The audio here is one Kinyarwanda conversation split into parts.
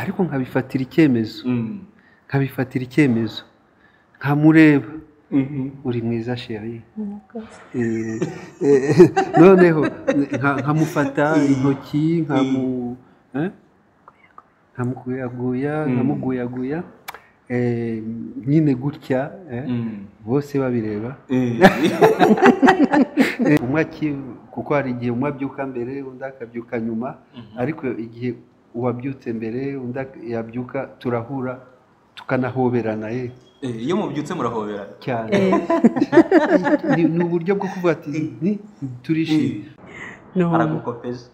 ariko nkabifatira icyemezo nkamureba uri mwiza chérie noneho nkamufata intoki nkamuguyaguya nyine gutya bose babireba umwe kuko hari igihe umwe abyuka mbere undi akabyuka nyuma ariko igihe uwabyutse mbere undi yabyuka turahura tukanahoberana iyo mubyutse murahobera cyane ni uburyo bwo kuvuga ati turishimye aragukopeje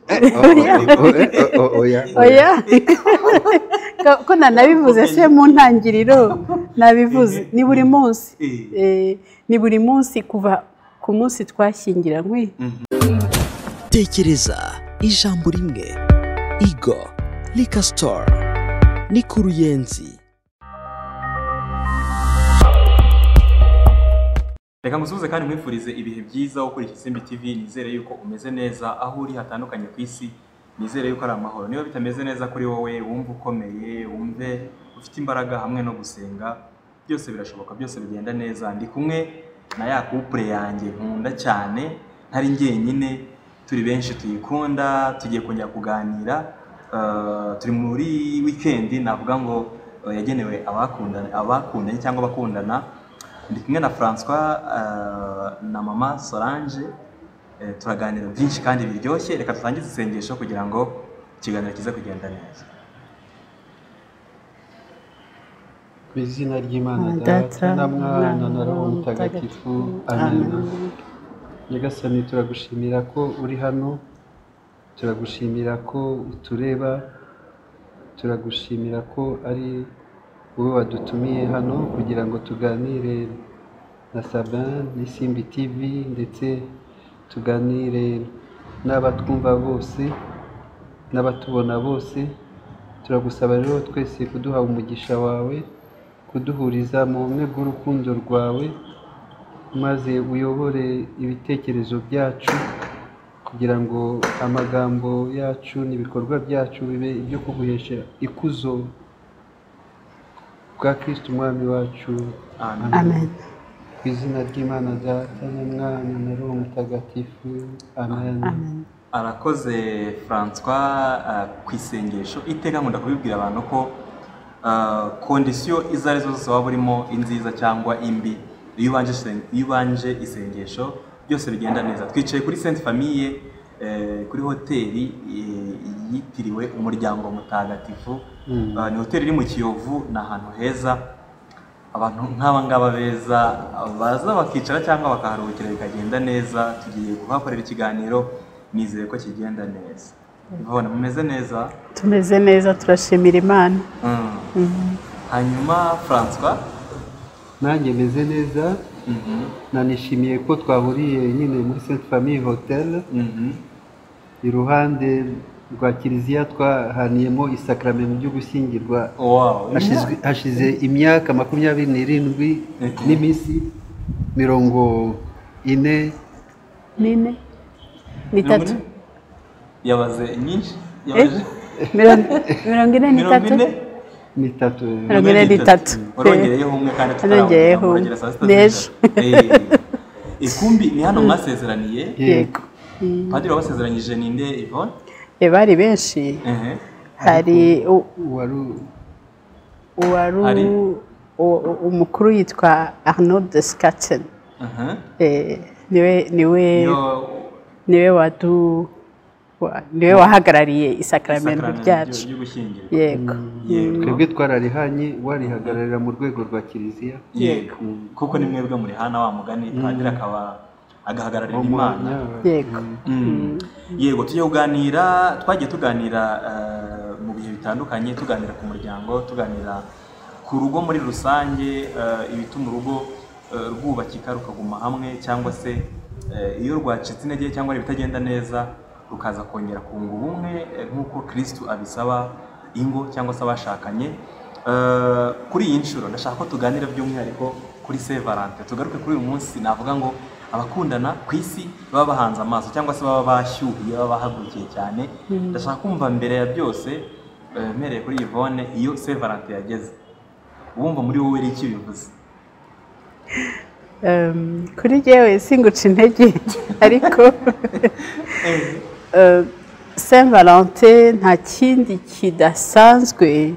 oya ko nanabivuze se mu ntangiriro nabivuze ni buri munsi kuva ku munsi twashyingiranywe tekereza ijambo rimwe Igo Liquor Store ni ku Ruyenzi. Reka ngusubize kandi mwifurize ibihe byiza wo kuri Isimbi TV. Nizere yuko umeze neza aho uri hatandukanye ku isi. Nizere yuko ari amahoro. Niba bitameze neza kuri wowe, wumva ukomeye, wumve ufite imbaraga hamwe no gusenga, byose birashoboka, byose bigenda neza. Ndi kumwe na ya couple yanjye nkunda cyane, ntari njyenyine, turi benshi tuyikunda, tugiye kongera kuganira. Turi muri weekend navuga ngo yagenewe abakundanye cyangwa abakundana. Ndi kumwe na François na mama Solange, turaganira byinshi kandi biryoshye. Reka tutangize isengesho kugira ngo ikiganiro kize kugenda neza. Ku izina ry'Imana Data na Mwana na Roho Mutagatifu, amen. Nyagasani, turagushimira ko uri hano, turagushimira ko utureba, turagushimira ko ari wowe wadutumiye hano kugira ngo tuganire na Sabin n'Isimbi TV, ndetse tuganire n'abatwumva bose n'abatubona bose. Turagusaba rero twese kuduha umugisha wawe, kuduhuriza mu bumwe bw'urukundo rwawe, maze uyobore ibitekerezo byacu kugira ngo amagambo yacu n'ibikorwa byacu bibe ibyo kuguhesha ikuzo bwa Kristo umwami wacu, amen. Ku izina ry'Imana Data na Mwana na Roho Mutagatifu, amen. Arakoze François ku isengesho. Iteka nkunda kubibwira abantu ko kondisiyo izo arizo zose waba urimo, inziza cyangwa imbi, iyo ubanje isengesho byose bigenda neza. Twicaye kuri Sainte Famille kuri hoteli yitiriwe Umuryango Mutagatifu. Ni hoteli iri mu Kiyovu, ni ahantu heza. Abantu nk'aba ngaba beza baza bakicara cyangwa bakaharuhukira bikagenda neza. Tugiye kuhakorera ikiganiro, nizeye ko kigenda neza. Mbona mumeze neza? Tumeze neza, turashimira Imana. Hanyuma François, nanjye meze neza. Nanishimiye ko twahuriye nyine muri Sainte Famille Hotel, iruhande rwa kiliziya twahaniyemo isakramento ryo gushyingirwa. Hashize imyaka 27 n'iminsi 43 yabaze nyinshi, yabaje 43 warongereyeho umwe kandi tutarongera saa sita. Ikumbi ni hano mwasezeraniye? Yego. Padiri wabasezeranyije ninde Yvonne? Bari benshi. Hari umukuru yitwa Arnaud Descaten. niwe wahagarariye isakramento ryacu. Yego. Twebwe twararihanye, warihagararira mu rwego rwa kiliziya. Yego. Kuko ni mwebwe muri hana wa mugani, Padiri akaba agahagararira Imana. Yego. Yego, tujye kuganira, twagiye tuganira mu bihe bitandukanye, tuganira ku muryango, tuganira ku rugo muri rusange, ibituma urugo rwubakika rukaguma hamwe, cyangwa se iyo rwacitse intege cyangwa ibitagenda neza rukaza kongera kunga ubumwe nk'uko Kristo abisaba ingo cyangwa se abashakanye. Kuri iyi nshuro ndashaka ko tuganira by'umwihariko kuri Saint Valentin. Tugaruke kuri uyu munsi, navuga ngo abakundana ku isi baba bahanze amaso cyangwa se baba bashyuhiye, baba bahagurukiye cyane. Ndashaka kumva mbere ya byose mpereye kuri Yvonne, iyo Saint Valentin yageze wumva muri wowe ari iki bivuze? Kuri jyewe singuca intege ariko Saint Valentin nta kindi kidasanzwe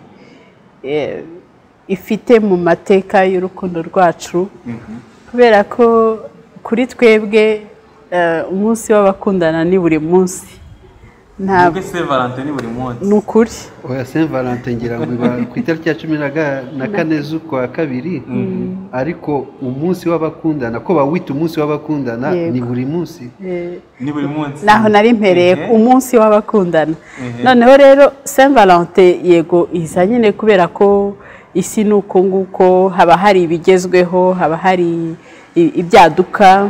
ifite mu mateka y'urukundo rwacu, kubera ko kuri twebwe umunsi w'abakundana ni buri munsi. Ntabwo Saint Valentin ni buri munsi. Ni ukuri. Oya, Saint Valentin ngira ngo iba ku itariki ya 14 z'ukwa kabiri, ariko umunsi w'abakundana ko bawita umunsi w'abakundana ni buri munsi. Ni buri munsi. Naho nari mpereye umunsi w'abakundana. Noneho rero Saint Valentin yego iza nyine kubera ko isi nuko nguko, haba hari ibigezweho, haba hari ibyaduka,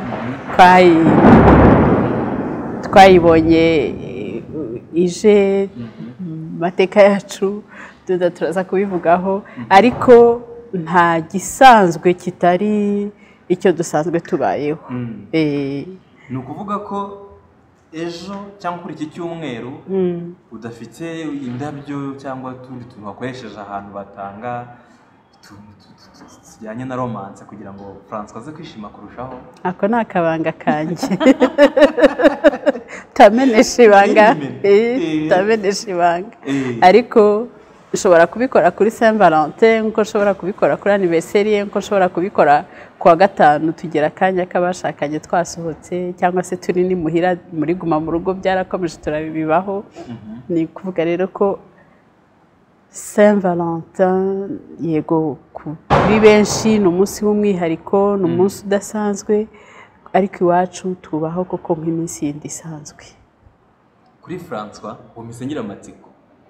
twayibonye ije mateka yacu, turaza kubivugaho, ariko nta gisanzwe kitari icyo dusanzwe tubayeho. Ni ukuvuga ko ejo cyangwa kuri iki cyumweru udafite indabyo cyangwa utundi tuntu wakoresheje ahantu batanga zijyanye na romance kugira ngo François aze kwishima kurushaho? Ako ni akabanga kanjye. Tamenesha ibanga, tamenesha ibanga. Ariko ushobora kubikora kuri Saint Valentin, nkuko ushobora kubikora kuri anniversaire, nkuko ushobora kubikora kuwa gatanu tugira akanya k'abashakanye twasohotse, cyangwa se turi ni muhira muri guma mu rugo, byarakomeje turabibaho. Ni kuvuga rero ko Saint Valentin yego kuri benshi ni umunsi w'umwihariko, ni umunsi udasanzwe, ariko iwacu tubaho koko nk'iminsi yindi isanzwe. Kuri François umise ngira amatsiko.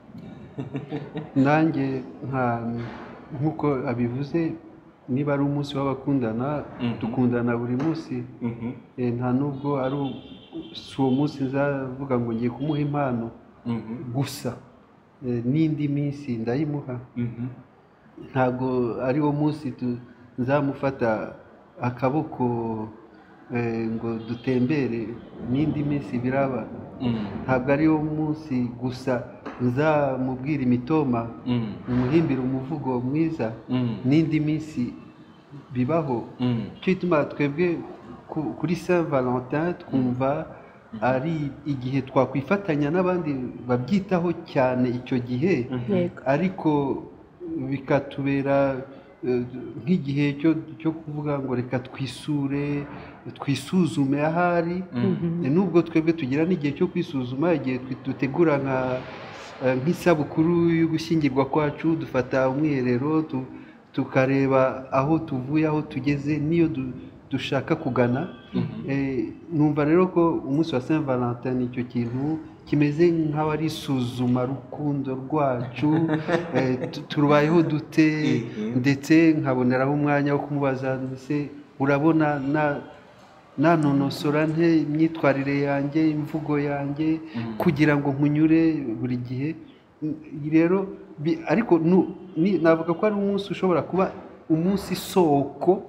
Nanjye nk'uko abivuze, niba ari umunsi w'abakundana dukundana buri munsi, nta nubwo ari uwo munsi nzavuga ngo ngiye kumuha impano gusa, n'indi minsi ndayimuha. Ntabwo ari wo munsi nzamufata akaboko ngo dutembere, n'indi minsi biraba. Ntabwo ari wo munsi gusa nzamubwira imitoma, umuhimbira umuvugo mwiza, n'indi minsi bibaho. Cyo gituma twebwe kuri Saint Valentin twumva ari igihe twakwifatanya n'abandi babyitaho cyane icyo gihe, ariko bikatubera nk'igihe cyo kuvuga ngo reka twisure, twisuzume ahari. Nubwo twebwe tugira n'igihe cyo kwisuzuma, igihe dutegura nk'isabukuru yo gushyingirwa kwacu, dufata umwiherero tukareba aho tuvuye, aho tugeze, niyo dushaka kugana. Numva rero ko umunsi wa Saint Valentin ni icyo kintu kimeze nk'aho ari isuzuma rukundo rwacu, turubayeho dute, ndetse nkaboneraho umwanya wo kumubaza ese urabona nanonosora nte imyitwarire yanjye, imvugo yanjye, kugira ngo nkunyure buri gihe. Rero ariko navuga ko ari umunsi ushobora kuba umunsi soko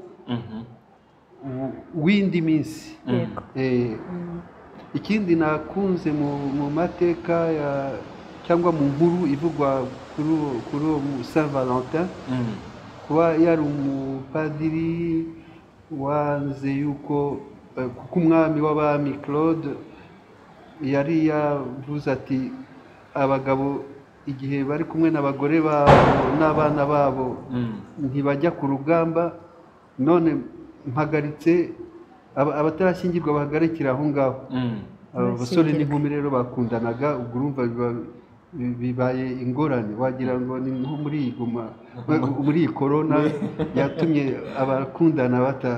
w'indi minsi. Ikindi nakunze mu mateka cyangwa mu nkuru ivugwa kuri uwo Saint Valentin, kuba yari umupadiri wanze yuko, kuko umwami w'abami Claude yari yavuze ati abagabo igihe bari kumwe n'abagore babo n'abana babo ntibajya ku rugamba, none mpagaritse abatarashyingirwa bahagarikira aho ngaho. Abasore n'inkumi rero bakundanaga, ubwo urumva bibaye ingorane, wagira ngo ni nko muri iyi korona yatumye abakundana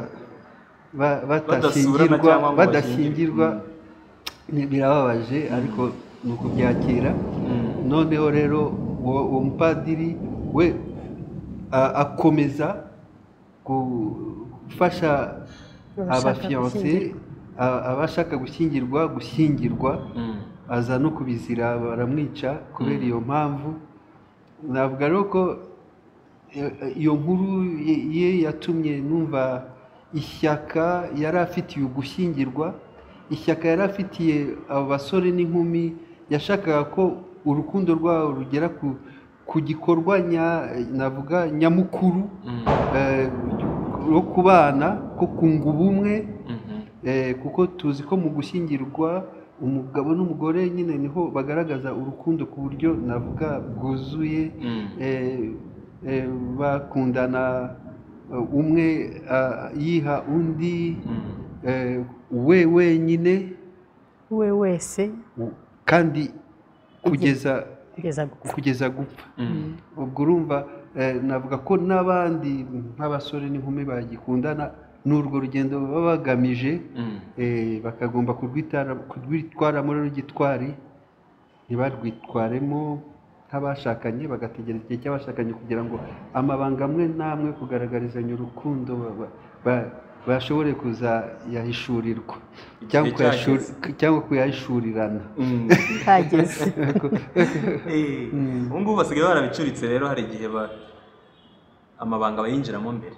badashyingirwa. Birababaje, ariko ni ukubyakira. Noneho rero uwo mupadiri we akomeza gufasha abafiyanse, abashaka gushyingirwa, aza no kubizira baramwica kubera iyo mpamvu. Navuga rero ko iyo nkuru ye yatumye numva ishyaka yari afitiye ugushyingirwa, ishyaka yari afitiye abo basore n'inkumi, yashakaga ko urukundo rwabo rugera ku gikorwa navuga nyamukuru rwo kubana ko kunga ubumwe, kuko tuzi ko mu gushyingirwa umugabo n'umugore nyine niho bagaragaza urukundo ku buryo navuga bwuzuye, bakundana umwe yiha undi we wenyine we wese kandi kugeza gupfa. ubwo urumva navuga ko n'abandi nk'abasore n'inkumi bagikundana n'urwo rugendo baba bagamije, bakagomba kurwitwaramo rero gitwari, ntibarwitwaremo nk'abashakanye, bagategereza igihe cy'abashakanye kugira ngo amabanga amwe n'amwe kugaragarizanya urukundo bashobore kuzayahishurirwa cyangwa kuyahishurirana. kageze ubu ngubu basigaye barabicuritse rero, hari igihe amabanga bayinjiramo mbere.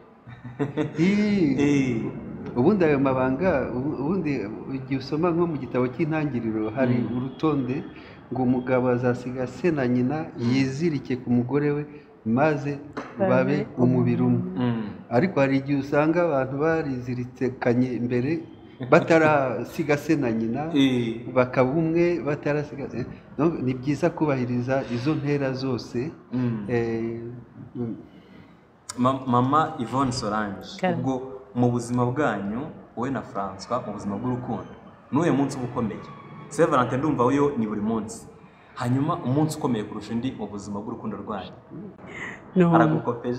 ubundi ayo mabanga, ubundi igihe usoma nko mu gitabo cy'intangiriro hari urutonde ngo umugabo azasiga se na nyina yizirike ku mugore we maze babe umubiri umwe. ariko hari igihe usanga abantu barizirikanye mbere batarasiga se na nyina bakaba umwe batarasiga. ni byiza kubahiriza izo ntera zose. Mama Yvonne Solange, ubwo mu buzima bwanyu wowe na François, mu buzima bw'urukundo n'uyu munsi uba ukomeye. Saint Valentin ndumva yo ni buri munsi, hanyuma umunsi ukomeye kurusha undi mu buzima bw'urukundo rwanyu aragukopeje?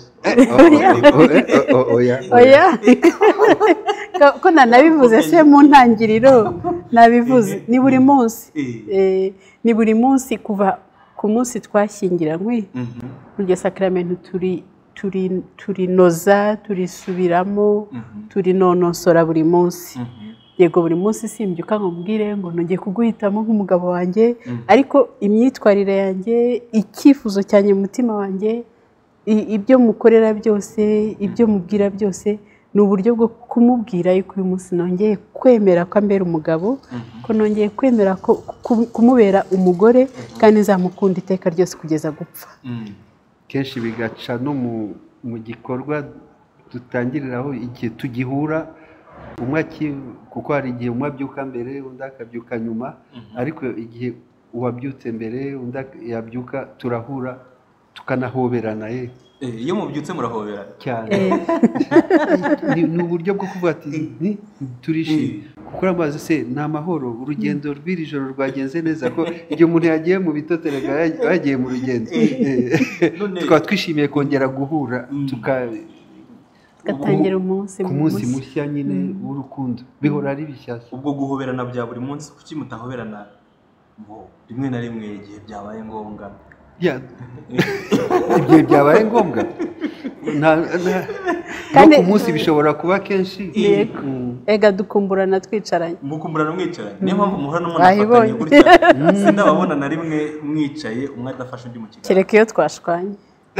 oya ko nanabivuze se mu ntangiriro, nabivuze ni buri munsi. ni buri munsi kuva ku munsi twashyingiranywe, iryo sakramento turinoza, turisubiramo, turinonosora buri munsi. yego buri munsi simbyuka ngo mbwire ngo nongeye kuguhitamo nk'umugabo wanjye, ariko imyitwarire yanjye, icyifuzo cyanjye mu mutima wanjye, ibyo mukorera byose, ibyo mubwira byose, ni uburyo bwo kumubwira yuko uyu munsi nongeye kwemera ko ambera umugabo, ko nongeye kwemera ko kumubera umugore, kandi nzamukunda iteka ryose kugeza gupfa. kenshi bigaca no mu gikorwa dutangiriraho igihe tugihura, kuko hari igihe umwe abyuka mbere undi akabyuka nyuma, ariko igihe uwabyutse mbere undi yabyuka turahura tukanahoberana. iyo mubyutse murahoberana cyane. ni uburyo bwo kuvuga ati turishimye kuko amazi se ni amahoro, urugendo rw'iri joro rwagenze neza, ko igihe umuntu yagiye mu bitotero yagiye mu rugendo, tukaba twishimiye kongera guhura tugatangira ku munsi mushya nyine w'urukundo, bihora ari bishyashya. ubwo guhoberana bya buri munsi, kuki mutahoberana rimwe na rimwe igihe byabaye ngombwa? igihe byabaye ngombwa kandi ku munsi bishobora kuba kenshi. ega dukumburana twicaranye. mukumburana mwicaranye, niyo mpamvu muhora n'umunafatanye gutya. sindababona na rimwe mwicaye umwe adafashe undi mu kiganza, kereka iyo twashwanye.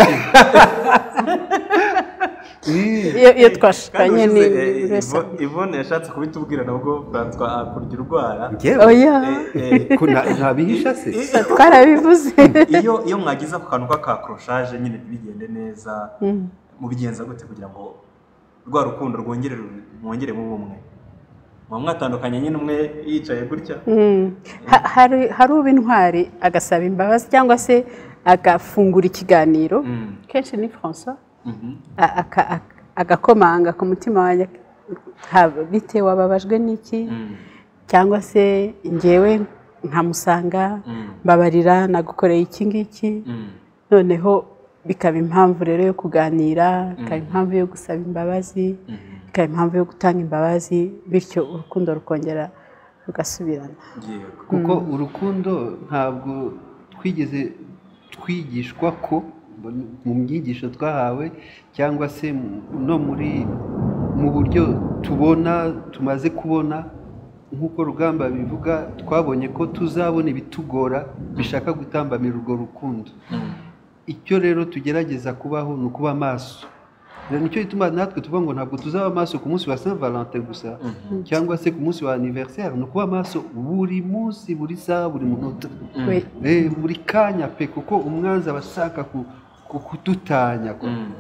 iyo twashwanye ni Yvonne yashatse kubitubwira, nabwo François akurya urwara. ntabihisha se, twarabivuze. iyo mwagize ako kantu k'akakoroshaje nyine bigende neza, mubigenza gute kugira ngo rwa rukundo mwongere mu bumwe? muba mwatandukanye nyine umwe yicaye gutya? hari uba intwari agasaba imbabazi cyangwa se agafungura ikiganiro, kenshi ni François, agakomanga ku mutima wanjye, bite wababajwe n'iki, cyangwa se njyewe nkamusanga mbabarira nagukoreye iki ngiki, noneho bikaba impamvu rero yo kuganira, bikaba impamvu yo gusaba imbabazi, bikaba impamvu yo gutanga imbabazi, bityo urukundo rukongera rugasubirana. kuko urukundo ntabwo twigeze twigishwa ko mu byigisho twahawe, cyangwa se no mu buryo tumaze kubona, nk'uko Rugamba bivuga, twabonye ko tuzabona ibitugora bishaka gutambamira urwo rukundo. icyo rero tugerageza kubaho ni ukuba maso, nicyo gituma natwe tuvuga ngo ntabwo tuzaba maso ku munsi wa Saint Valentin gusa cyangwa se ku munsi wa anniversaire, ni ukuba maso buri munsi, buri saha, buri munota, buri kanya pe, kuko umwanzi aba ashaka kudutanya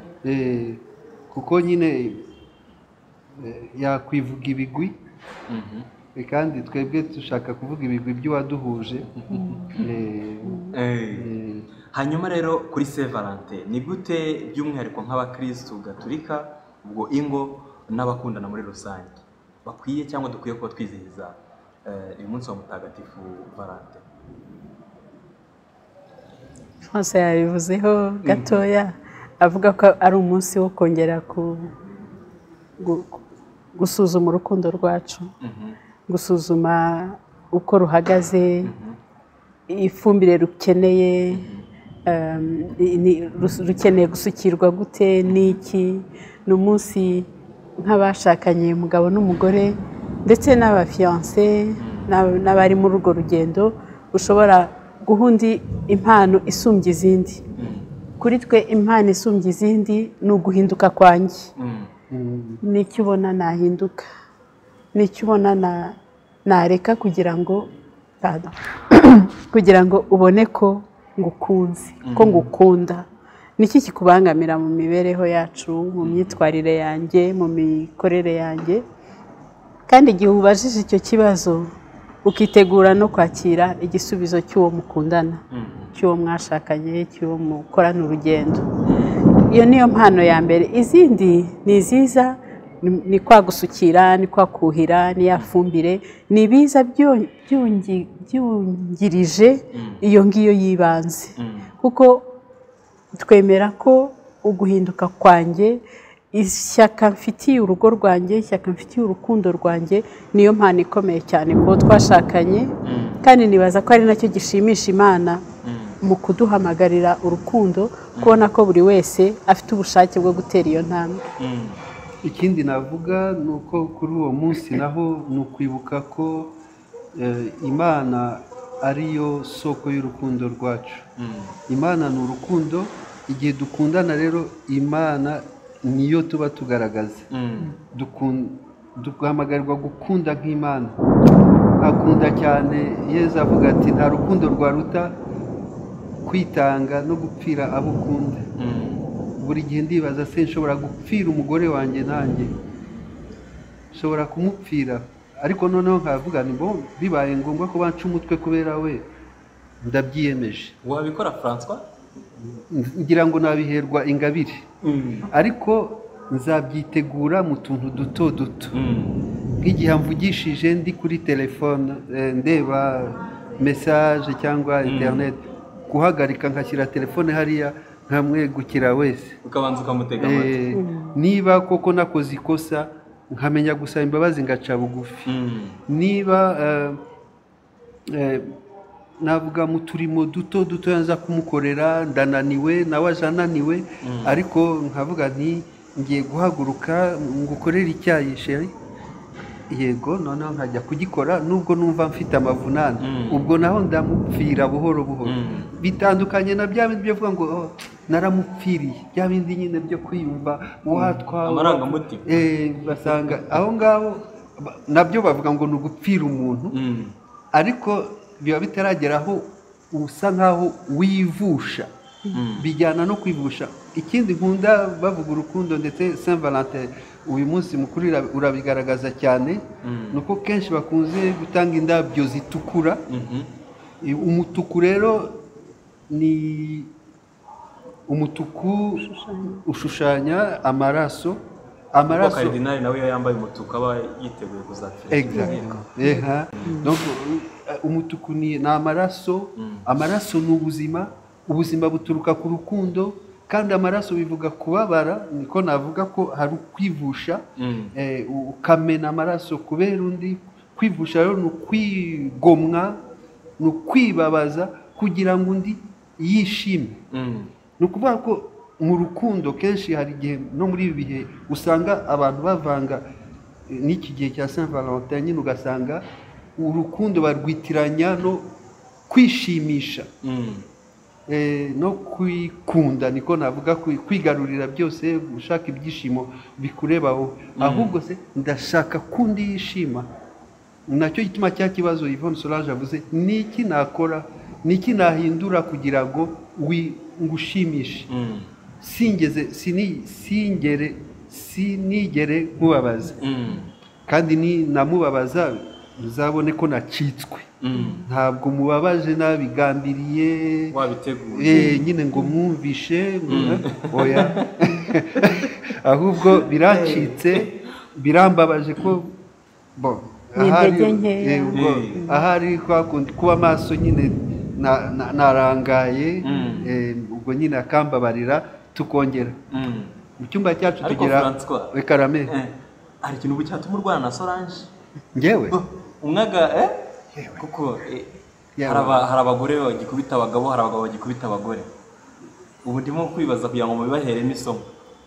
kuko nyine yakwivuga ibigwi kandi twebwe dushaka kuvuga ibigwi by'uwaduhuje. Hanyuma rero kuri Saint Valentin ni gute by'umwihariko nk'abakristu gatolika ubwo ingo n'abakundana muri rusange bakwiye cyangwa dukwiye kuba twizihiza uyu munsi wa mutagatifu Valentin? François yabivuzeho gatoya avuga ko ari umunsi wo kongera gusuzuma urukundo rwacu, gusuzuma uko ruhagaze, ifumbire rukeneye, rukeneye gusukirwa gute n'iki. Ni umunsi nk'abashakanye umugabo n'umugore ndetse n'abafiyanse n'abari muri urwo rugendo ushobora guha undi impano isumbye izindi. Kuri twe impano isumbye izindi ni uguhinduka kwanjye. N'icyo ubona nahinduka, n'icyo ubona nareka kugira ngo ubone ko ngukunze, ko ngukunda. Niki kikubangamira mu mibereho yacu, mu myitwarire yanjye, mu mikorere yanjye? Kandi igihe ubajije icyo kibazo ukitegura no kwakira igisubizo cy'uwo mukundana, cy'uwo mwashakanye, cy'uwo mukorana urugendo. Iyo niyo mpano ya mbere. Izindi ni iziza, ni kwa gusukira, ni kwa kuhira, ni ya fumbire, ni ibiza byungirije iyo ngiyo yibanze. Kuko twemera ko uguhinduka kwanjye, ishyaka mfitiye urugo rwanjye, ishyaka mfitiye urukundo rwanjye, niyo mpano ikomeye cyane ko twashakanye. Kandi nibaza ko ari nacyo gishimisha Imana mu kuduhamagarira urukundo, kubona ko buri wese afite ubushake bwo gutera iyo ntambwe. Ikindi navuga ni uko kuri uwo munsi naho ni ukwibuka ko Imana ariyo soko y'urukundo rwacu. Imana ni urukundo. Igihe dukundana rero Imana niyo tuba tugaragaza. Duhamagarirwa gukunda nk'Imana. Akunda cyane Yesu avuga ati nta rukundo rwaruta kwitanga no gupfira abo ukunda. Buri gihe ndibaza se nshobora gupfira umugore wanjye nanjye, nshobora kumupfira, ariko noneho nkavuga ni bo bibaye ngombwa ko banca umutwe kubera we, ndabyiyemeje. Wabikora François? Ngira ngo nabiherwa ingabire, ariko nzabyitegura mu tuntu duto duto. Nk'igihe mvugishije ndi kuri telefone ndeba message cyangwa internet, guhagarika nkashyira telefone hariya nkamwegukira wese, ukabanza ukamutega amatwi. Niba koko nakoze ikosa nkamenya gusaba imbabazi ngaca bugufi. Niba navuga mu turimo duto duto yanza kumukorera, ndananiwe nawe ajananiwe, ariko nkavuga nti ngiye guhaguruka ngukorera icyayi sheri, yego noneho nkajya kugikora nubwo numva mfite amavunane. Ubwo naho ndamupfira buhoro buhoro. Bitandukanye na bya bindi byo ngo naramupfiriye, bya bindi nyine byo kwiyumva watwawe amarangamutima. Basanga aho ngaho nabyo bavuga ngo ni ugupfira umuntu, ariko biba bitarageraho usa nkaho wivusha. Bijyana no kwivusha. Ikindi nkunda bavuga urukundo ndetse Saint Valentin uyu munsi mukuru urabigaragaza cyane, nuko kenshi bakunze gutanga indabyo zitukura. Umutuku rero ni umutuku ushushanya amaraso. Amaraso Cardinal nawe yambaye umutuku aba yiteguye kuzapfira. Exact. Donc umutuku ni amaraso. Amaraso ni ubuzima. Ubuzima buturuka ku rukundo, kandi amaraso bivuga kubabara. Niko navuga ko hari ukwivusha, ukamena amaraso kubera undi. Kwivusha rero ni ukwigomwa, ni ukwibabaza kugira ngo undi yishime. Ni ukuvuga ko mu rukundo kenshi hari igihe no muri ibi bihe usanga abantu bavanga n'iki gihe cya Saint Valentin, nyine ugasanga urukundo barwitiranya no kwishimisha. no kwikunda niko navuga kwigarurira byose gushaka ibyishimo bikurebaho ahubwo se ndashaka kundi yishima nacyo gituma cya kibazo Yvonne Solange avuze niki nakora niki nahindura kugira ngo ngushimishe sinigere nkubabaza kandi ni namubabaza uzabone ko nacitswe ntabwo mubabaje nabigambiriye wabiteguye nyine ngo mwumvishe oya ahubwo biracitse birambabaje ko bo ahari kuba amaso nyine narangaye ubwo nyine akambabarira tukongera mu cyumba cyacu tugira Karame hari ikintu cyatuma urwana na Solange ngewe umwaga kuko hari abagore bagikubita abagabo hari abagabo bagikubita abagore ubu ndimo kwibaza kugira ngo mubibaheremo isomo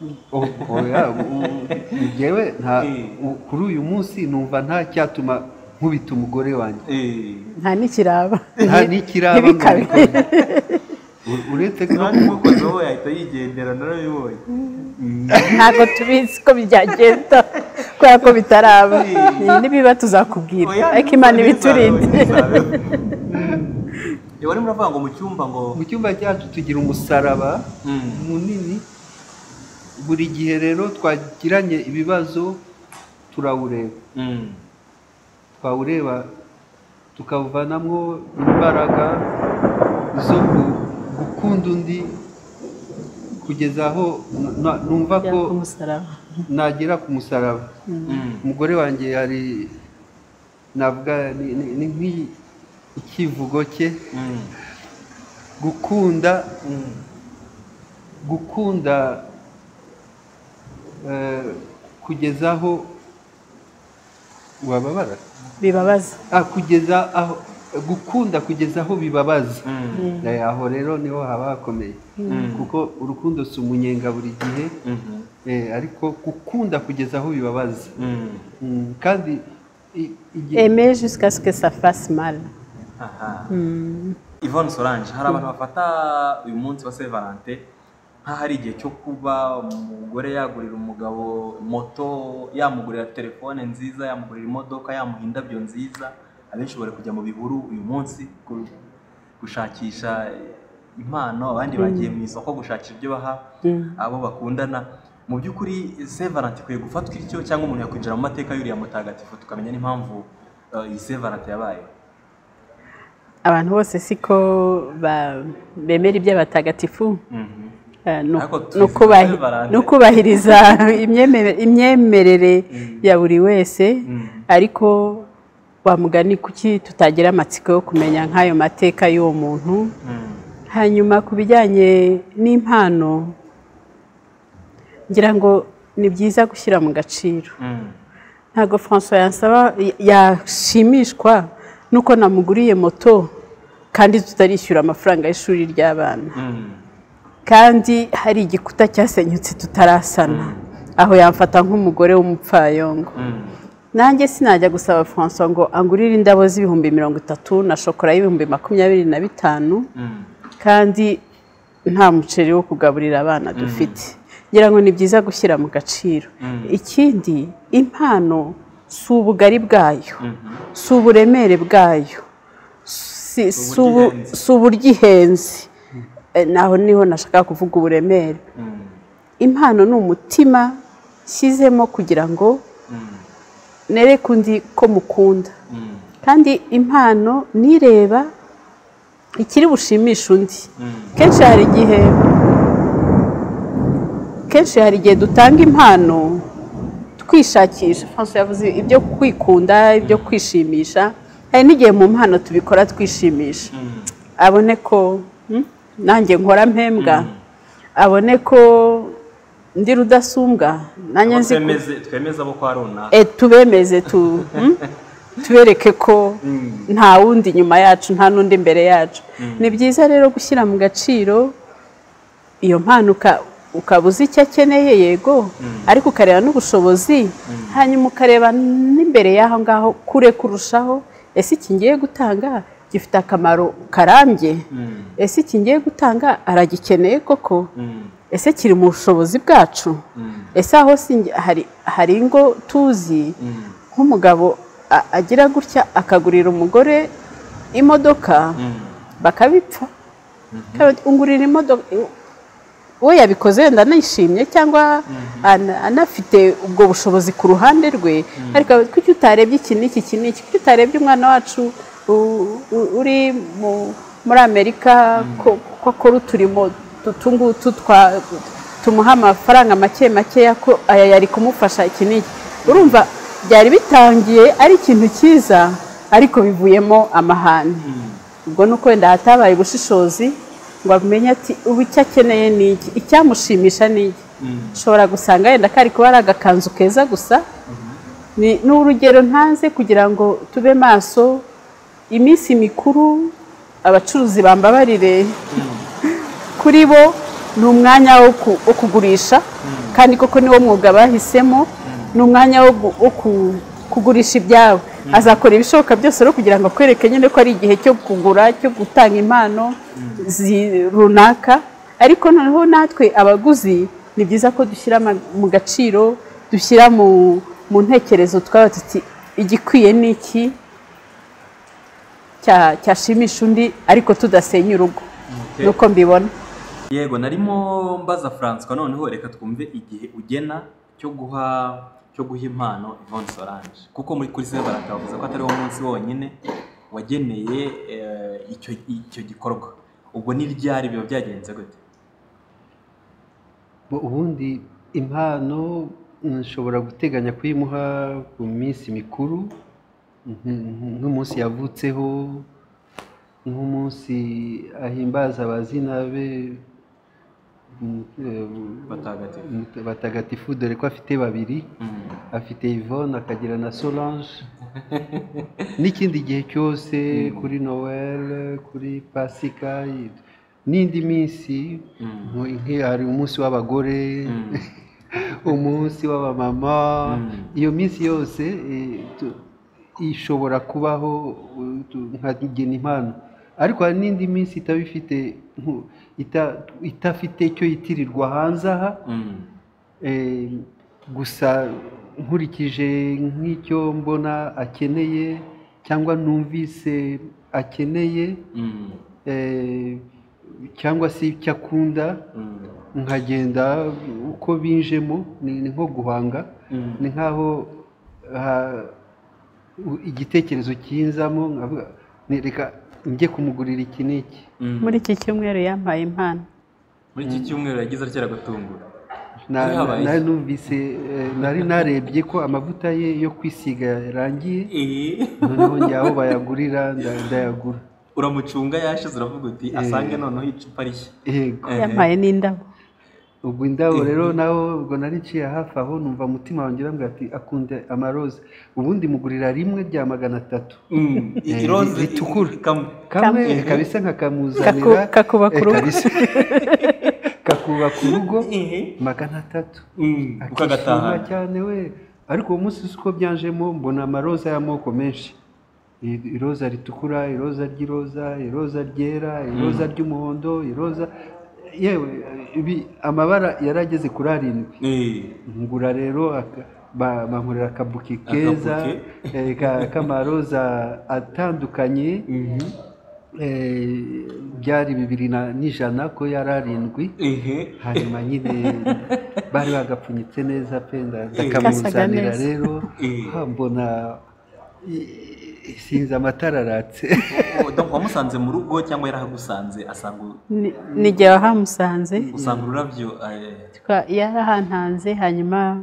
ngewe kuri uyu munsi numva nta cyatuma nkubita umugore wanjye nta n'ikiraba ntibikabe uretse ko n'umukozi wowe yahita yigendera narabibonye ntabwo tubizi ko byagenda kubera ko bitaraba nibiba tuzakubwira ariko Imana ibiturinde wari muravuga ngo mu cyumba cyacu tugira umusaraba munini buri gihe rero twagiranye ibibazo turawureba twawureba tukawuvanamo imbaraga zo gukunda undi kugeza aho numva ko nagera ku musaraba umugore wanjye yari navuga ni nk'ikivugo cye gukunda kugeza aho wababara bibabaza kugeza aho gukunda kugeza aho bibabaza aho rero niho haba hakomeye kuko urukundo si umunyenga buri gihe ariko gukunda kugeza aho bibabaza kandi aimer jusqu'à ce que ça fasse mal. Yvonne Solange hari abantu bafata uyu munsi wa Saint Valentin hari igihe cyo kuba umugore yagurira umugabo moto yamugurira telefone nziza yamugurira imodoka yamuha indabyo nziza abenshi bari kujya mu bihuru uyu munsi gushakisha impano abandi bagiye mu isoko gushakira ibyo baha abo bakundana mu by'ukuri Saint Valentin kwiye gufatwa icyo cyangwa umuntu yakwinjira mu mateka y'uriya mutagatifu tukamenya n'impamvu iyi Saint Valentin yabaye abantu bose siko bemera iby'abatagatifu no kubahiriza imyemerere ya buri wese ariko wamugani kuki tutagira amatsiko yo kumenya nk'ayo mateka y'uwo muntu hanyuma ku bijyanye n'impano ngira ngo ni byiza gushyira mu gaciro ntabwo François yashimishwa nuko namuguriye moto kandi tutarishyura amafaranga y'ishuri ry'abana kandi hari igikuta cyasenyutse tutarasana aho yamfata nk'umugore w'umupfayongo nanjye sinajya gusaba François ngo angurire indabo z'ibihumbi 30 na shokora y'ibihumbi 25 kandi nta muceri wo kugaburira abana dufite ngira ngo ni byiza gushyira mu gaciro ikindi impano si ubugari bwayo si uburemere bwayo si uburyihenzi naho niho nashaka kuvuga uburemere impano ni umutima shyizemo kugira ngo nereke undi ko mukunda kandi impano nireba ikiri bushimisha undi kenshi hari igihe dutanga impano twishakisha François yavuze ibyo kwikunda ibyo kwishimisha hari n'igihe mu mpano tubikora twishimisha abone ko nanjye nkora mpembwa abone ko ndi rudasumbwa nanjye nzi twemeza abo kwa runaka tubemeze tubereke ko nta wundi nyuma yacu nta n'undi imbere yacu ni byiza rero gushyira mu gaciro iyo mpano ukaba uzi icyo akeneye yego ariko ukareba n'ubushobozi hanyuma ukareba n'imbere y'aho ngaho kure kurushaho ese iki ngiye gutanga gifite akamaro karambye ese iki ngiye gutanga aragikeneye koko ese kiri mu bushobozi bwacu ese aho hari ingo tuzi nk'umugabo agira gutya akagurira umugore imodoka bakabipfa ungurira imodoka we yabikoze wenda anayishimye cyangwa anafite ubwo bushobozi ku ruhande rwe ariko kuki utarebye iki n'iki kuki utarebye umwana wacu uri muri Amerika ko akora uturimo tutungutu tumuha amafaranga make ko aya yari kumufasha iki n'iki urumva byari bitangiye ari ikintu cyiza ariko bivuyemo amahane ubwo nuko wenda hatabaye ubushishozi ngo amenye ati ubu icyo akeneye ni iki icyamushimisha ni iki ushobora gusanga wenda kari kuba ari agakanzu keza gusa ni urugero ntanze kugira ngo tube maso iminsi mikuru abacuruzi bambabarire kuri bo ni umwanya wo kugurisha kandi koko niwo mwuga bahisemo ni umwanya wo kugurisha ibyabo azakora ibishoboka byose rero kugira ngo akwereke nyine ko ari igihe cyo kugura cyo gutanga impano runaka ariko noneho natwe abaguzi ni byiza ko dushyira mu gaciro dushyira mu ntekerezo twaba tuti igikwiye ni iki cyashimisha undi ariko tudasenya urugo nuko mbibona yego narimo mbaza François noneho reka twumve igihe ugena cyo guha impano Yvonne Solange kuko kuri Saint Valentin bavuze ko atari wo munsi wonyine wageneye icyo gikorwa ubwo ni ryari biba byagenze gute ubundi impano nshobora guteganya kuyimuha ku minsi mikuru nk'umunsi yavutseho nk'umunsi ahimbaza abazina be batagatifu dore ko afite babiri afite Yvonne akagira na Solange n'ikindi gihe cyose kuri Noel kuri Pasika n'indi minsi hari umunsi w'abagore umunsi w'abamama iyo minsi yose ishobora kubaho nkagena impano ariko hari n'indi minsi itafite icyo yitirirwa hanze aha gusa nkurikije nk'icyo mbona akeneye cyangwa numvise akeneye cyangwa se icyo akunda nkagenda uko binjemo ni nko guhanga ni nk'aho igitekerezo kinzamo reka njye kumugurira iki n'iki muri iki cyumweru yampaye impano muri iki cyumweru yagize atya gutungura nari numvise nari narebye ko amavuta ye yo kwisiga yarangiye noneho njye aho bayagurira ndayagura uramucunga yashize uravuga uti asange noneho icupa rishya yampaye n'indabo ubwo indabo rero naho ubwo nari nciye hafi aho numva umutima wanjye urambwira ati akunda amaroze ubundi mugurira rimwe rya 300 ritukura kamwe kabisa nkakamuzanira kakubaka urugo kakubaka urugo 300 ukagataha cyane we ariko uwo munsi uko byanjemo mbona amaroze y'amoko menshi iroza ritukura iroza ry'iroza iroza ryera iroza ry'umuhondo iroza yewe amabara yarageze kuri 7 ngura rero bankorera akabuki keza k'amaroza atandukanye byari 200 ko yari 7 hanyuma nyine bari bagapfunyitse neza pe ndakamuzanira rero mbona sinzi amatara aratse wamusanze mu rugo cyangwa yarahagusanze asanga ni jye wahamusanze usanga ururabyo yarahantanze hanyuma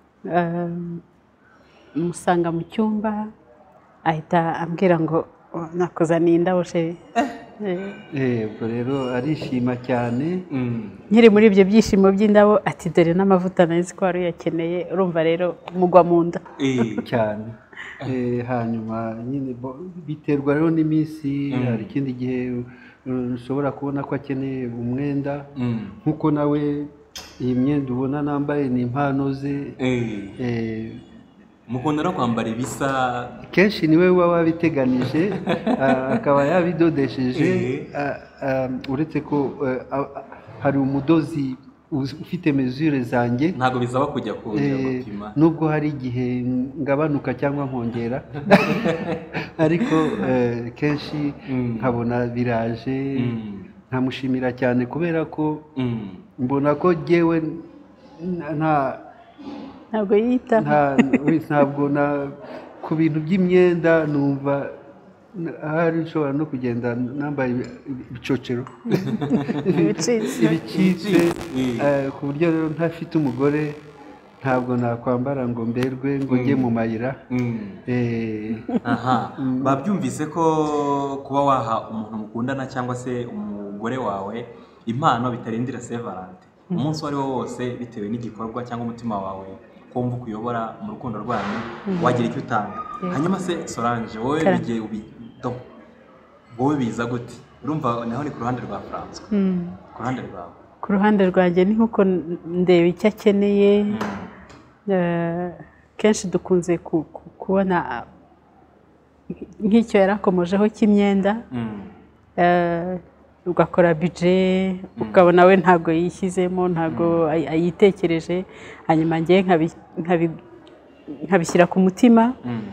musanga mu cyumba ahita ambwira ngo nakuzaniye indabo sheri ubwo rero arishima cyane nkiri muri ibyo byishimo by'indabo ati dore n'amavuta nari ko wari uyakeneye urumva rero mugwa mu nda cyane hanyuma nyine biterwa rero n'iminsi hari ikindi gihe ushobora kubona ko akeneye umwenda nk'uko nawe iyi myenda ubona nambaye ni impano ze mukunda no kwambara ibisa kenshi niwe uba wabiteganije akaba yabidodesheje uretse ko hari umudozi ufite mesure zanjye ntabwo bizaba kujya gupima nubwo hari igihe ngabanuka cyangwa nkongera ariko kenshi nkabona biraje nkamushimira cyane kubera ko mbona ko jyewe ntabwo yitaho ntabwo ku bintu by'imyenda numva ahari nshobora no kugenda nambaye ibicocero ibicitse ku buryo rero ntafite umugore ntabwo nakwambara ngo mberwe ngo njye mu mayira babyumvise ko kuba waha umuntu mukundana cyangwa se umugore wawe impano bitarindira Saint Valentin umunsi uwo ari wo wose bitewe n'igikorwa cyangwa umutima wawe kumva ukuyobora mu rukundo rwanyu wagira icyo utanga hanyuma se Solange wowe bigiye wowe biza gute urumva naho ni ku ruhande rwa François ku ruhande rwawe ku ruhande rwanjye ni nkuko ndeba icyo akeneye kenshi dukunze kubona nk'icyo yarakomojeho cy'imyenda ugakora budget ukabona we ntabwo yishyizemo ntabwo ayitekereje hanyuma njye nkabishyira ku mutima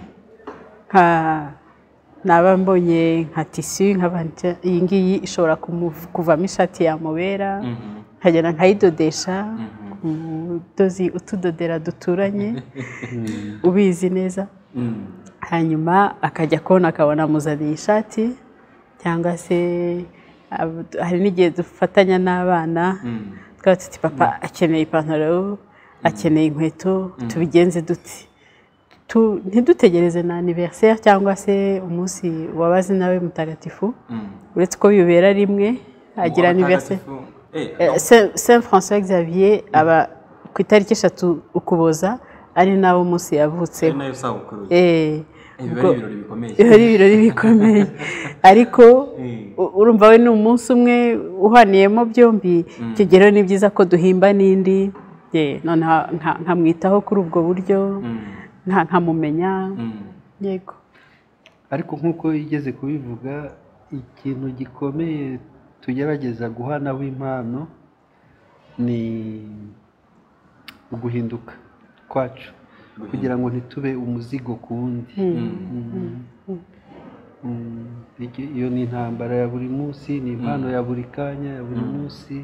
naba mbonye nka tisi iyi ngiyi ishobora kuvamo ishati yamubera nkagenda nkayidodesha umudozi utudodera duturanye ubizi neza hanyuma akajya kubona akabona amuzaniye ishati cyangwa se hari n'igihe dufatanya n'abana twaba tuti papa akeneye ipantaro akeneye inkweto tubigenze duti ntidutegereze na anniversaire cyangwa se umunsi wabazi nawe mutagatifu uretse ko bibera rimwe agira anniversaire Saint François Xavier aba ku itariki 3 Ukuboza ari nawo umunsi yavutseho ari ibirori bikomeye ariko urumva we ni umunsi umwe uhaniyemo byombi kigero ni byiza ko duhimba n'indi noneho nkamwitaho kuri ubwo buryo nkamumenya yego ariko nk'uko yigeze kubivuga ikintu gikomeye tugerageza guhana w'impano ni uguhinduka kwacu kugira ngo ntitube umuzigo ku wundi iyo ni intambara ya buri munsi ni impano ya buri kanya ya buri munsi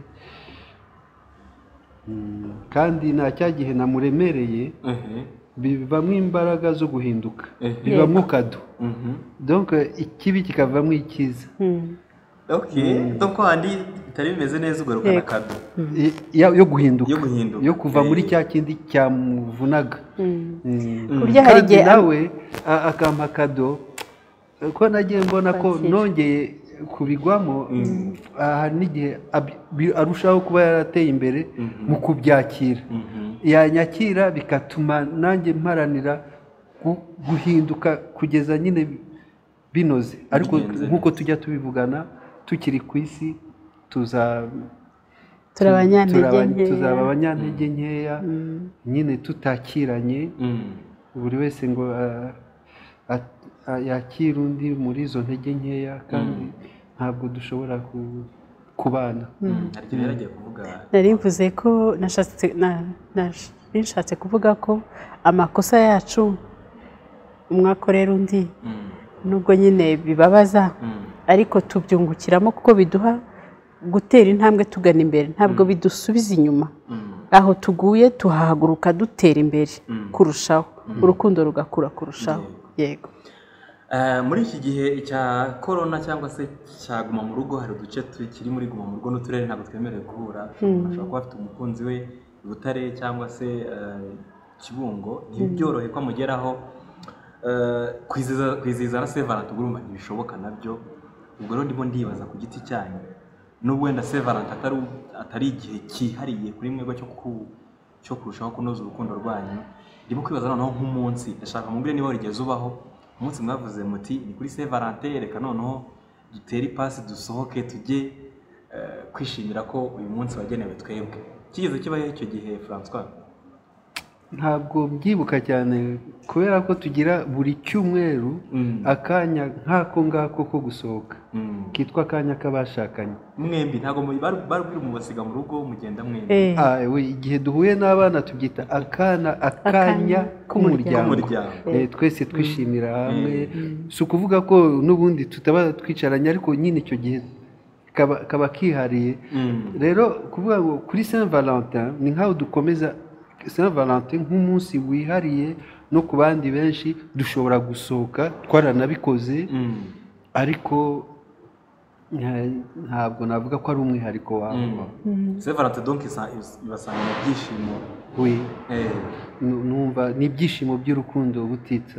kandi nta cyagihe namuremereye bivamo imbaraga zo guhinduka bivamo kado donc ikibi kikavamo icyiza donc handi bitari bimeze neza ugarukana kado yo guhinduka yo kuva muri cya kindi cyamuvunaga kandi nawe akampa kado ko nagiye mbona ko nongeye kubigwamo hari n'igihe arushaho kuba yarateye imbere mu kubyakira yanyakira bigatuma nanjye mparanira guhinduka kugeza nyine binoze ariko nk'uko tujya tubivugana tukiri ku isi tuzaba abanyantege nkeya nyine tutakiranye buri wese ngo yakira undi muri izo ntege nkeya kandi ntabwo dushobora kubana nari mvuze ko nashatse kuvuga ko amakosa yacu umwe akorera undi nubwo nyine bibabaza ariko tubyungukiramo kuko biduha gutera intambwe tugana imbere ntabwo bidusubiza inyuma aho tuguye tuhahaguruka dutera imbere kurushaho urukundo rugakura kurushaho yego muri iki gihe cya korona cyangwa se cya guma mu rugo hari uduce tukiri muri guma mu rugo n'uturere ntabwo twemerewe guhura ashobora kuba afite umukunzi we i Butare cyangwa se Kibungo ntibyorohe ko amugeraho kwizihiza na Saint Valentin urumva ntibishoboka nabyo ubwo rero ndimo ndibaza ku giti cyanyu n'ubwo wenda Saint Valentin atari igihe cyihariye kuri mwebwe cyo kurushaho kunoza urukundo rwanyu ndimo kwibaza noneho nk'umunsi ndashaka mubwire niba warigeze ubaho umunsi mwavuze muti ni kuri Saint Valentin reka noneho dutere ipasi dusohoke tujye kwishimira ko uyu munsi wagenewe twebwe kigeze kibaho icyo gihe François ntabwo mbyibuka cyane kubera ko tugira buri cyumweru akanya nk'ako ngako ko gusohoka kitwa akanya k'abashakanye mwembi ntabwo bari mu basiga mu rugo mugenda mwembi igihe duhuye n'abana tubyita akanya k'umuryango twese twishimira hamwe si ukuvuga ko n'ubundi tutaba twicaranye ariko nyine icyo gihe kaba kihariye rero kuvuga ngo kuri Saint Valentin ni nk'aho dukomeza Saint Valentin nk'umunsi wihariye no ku bandi benshi dushobora gusohoka twaranabikoze ariko ntabwo navuga ko ari umwihariko wabo Saint Valentin donc ibasanga mu byishimo numva ni ibyishimo by'urukundo butitsa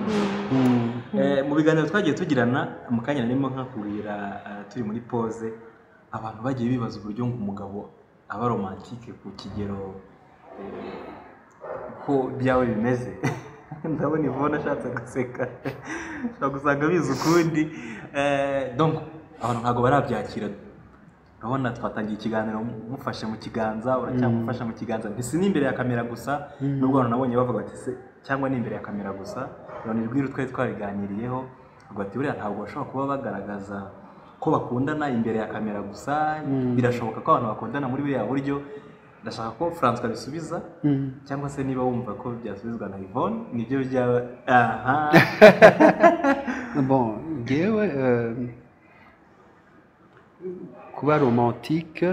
mu biganiro twagiye tugirana mu kanya narimo nkakubwira turi muri pause abantu bagiye bibaza uburyo ngo umugabo aba romantike ku kigero ko byawe bimeze ndabona Yvonne ashatse guseka ushobora gusanga bizi ukundi donc abantu ntabwo barabyakira urabona twatangiye ikiganiro mufashe mu kiganza uracyamufasha mu kiganza ndetse n'imbere ya kamera gusa nubwo abantu nabonye bavuga bati se cyangwa n'imbere ya kamera gusa none rw'iru twari twabiganiriyeho ngo ati buriya ntabwo bashobora kuba bagaragaza ko bakundana imbere ya kamera gusa birashoboka ko abantu bakundana muri buriya buryo ndashaka ko François bisubiza cyangwa se niba wumva ko byasubizwa na Yvonne nibyo byaba bon yewe kuba romantique